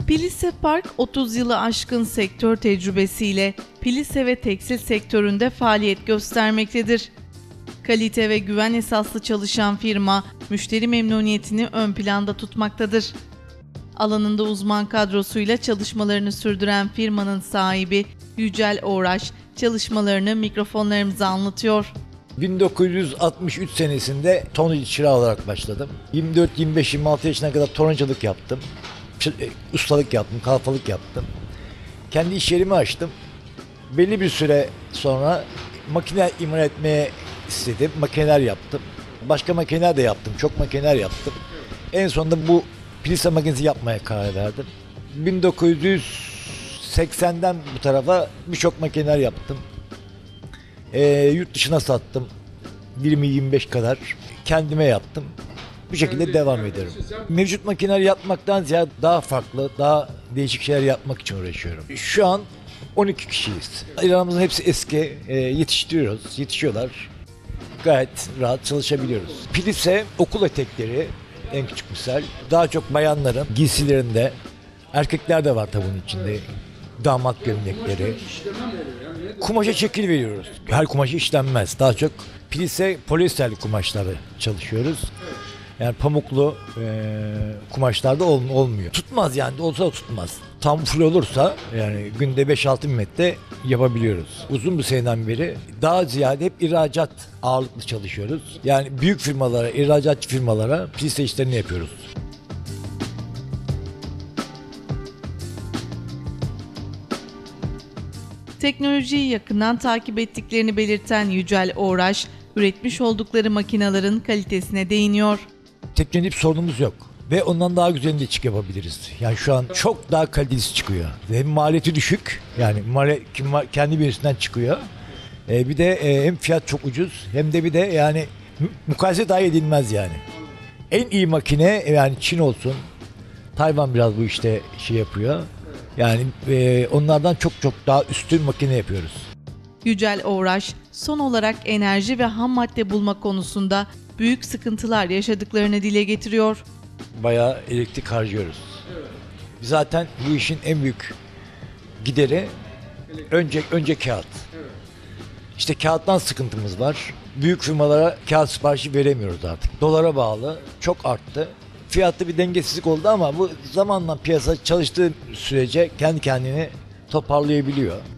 Pilise Park 30 yılı aşkın sektör tecrübesiyle pilise ve tekstil sektöründe faaliyet göstermektedir. Kalite ve güven esaslı çalışan firma, müşteri memnuniyetini ön planda tutmaktadır. Alanında uzman kadrosuyla çalışmalarını sürdüren firmanın sahibi Yücel Oğraş, çalışmalarını mikrofonlarımıza anlatıyor. 1963 senesinde tornacı çırağı olarak başladım. 24, 25, 26 yaşına kadar tornacılık yaptım. Ustalık yaptım, kalfalık yaptım. Kendi iş yerimi açtım. Belli bir süre sonra makine imal etmeye istedim. Makineler yaptım. Başka makineler de yaptım. Çok makineler yaptım. En sonunda bu plisa makinesi yapmaya karar verdim. 1980'den bu tarafa birçok makineler yaptım. Yurt dışına sattım. 20-25 kadar. Kendime yaptım. Bu şekilde devam ederim. Mevcut makineler yapmaktan ziyade daha farklı, daha değişik şeyler yapmak için uğraşıyorum. Şu an 12 kişiyiz. Elemanımızın hepsi eski. Yetiştiriyoruz, yetişiyorlar. Gayet rahat çalışabiliyoruz. Pilise okul etekleri en küçük misal. Daha çok bayanların giysilerinde, erkekler de var tabii bunun içinde. Damat gömlekleri. Kumaşa şekil veriyoruz. Her kumaşı işlenmez. Daha çok pilise polyesterli kumaşları çalışıyoruz. Yani pamuklu kumaşlarda olmuyor. Tutmaz yani. Olsa da tutmaz. Tam full olursa yani günde 5-6 metre yapabiliyoruz. Uzun bir seneden beri daha ziyade hep ihracat ağırlıklı çalışıyoruz. Yani büyük firmalara, ihracatçı firmalara pilise işlerini yapıyoruz. Teknolojiyi yakından takip ettiklerini belirten Yücel Oğraş, üretmiş oldukları makinelerin kalitesine değiniyor. Teknolojik sorunumuz yok ve ondan daha güzelini de yapabiliriz. Yani şu an çok daha kalitesi çıkıyor. Hem maliyeti düşük, yani kendi bünyesinden çıkıyor. Bir de hem fiyat çok ucuz hem de bir de yani mukayese dahi edilmez yani. En iyi makine yani Çin olsun, Tayvan biraz bu işte şey yapıyor. Yani onlardan çok daha üstün makine yapıyoruz. Yücel Oğraş, son olarak enerji ve ham madde bulma konusunda büyük sıkıntılar yaşadıklarını dile getiriyor. Bayağı elektrik harcıyoruz. Zaten bu işin en büyük gideri önce kağıt. İşte kağıttan sıkıntımız var. Büyük firmalara kağıt siparişi veremiyoruz artık. Dolara bağlı, çok arttı. Fiyatta bir dengesizlik oldu ama bu zamanla piyasa çalıştığı sürece kendi kendini toparlayabiliyor.